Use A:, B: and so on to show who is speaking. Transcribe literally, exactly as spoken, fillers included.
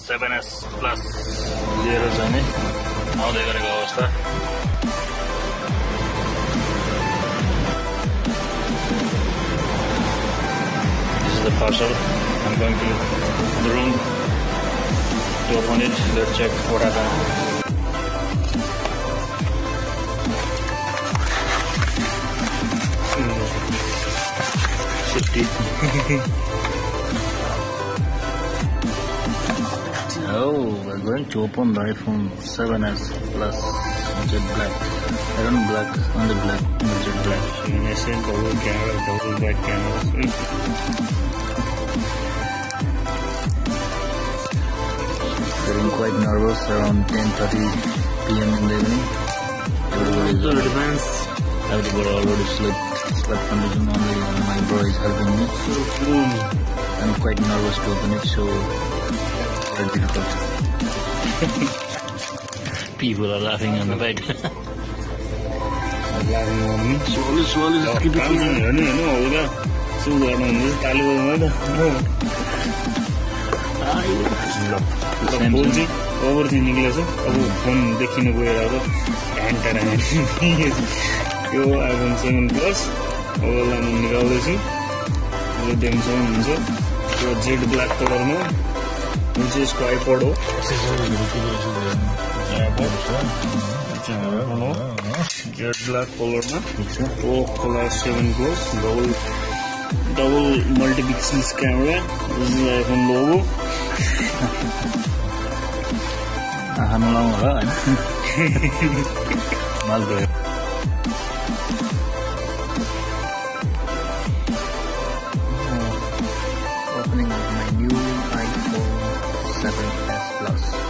A: seven S Plus लिएर जाने आउँदै गरेको अवस्था। This is the parcel. I'm going to the room to open it. Let's check what happened. Safety. Oh, we're going to open the iPhone seven S Plus jet black. I don't black, only black, jet black. I said double camera, double black cameras. Getting quite nervous around ten thirty p m in the evening. Everybody's already, everybody already slept. Slept condition only. My bro is helping me. I'm quite nervous to open it, so very difficult. People are laughing on the bed. Laughing on me. Slowly, slowly, just keep it moving. No, no, no, no. So we are on this table. Phone over चाहिँ निक्लेछ। अब phone देखिन गएर अब घन्टा यो iPhone seven plus अब निकाल्दैछु। यो डेमसँग हुन्छ यो जेड ब्ल्याक कलरमा जुन चाहिँ यसको आइपड हो। जेड ब्ल्याक कलरमा ओ खोला seven plus double double multipixels camera iPhone logo. Hamlang lah, mal gaya. Opening of my new iPhone seven S Plus.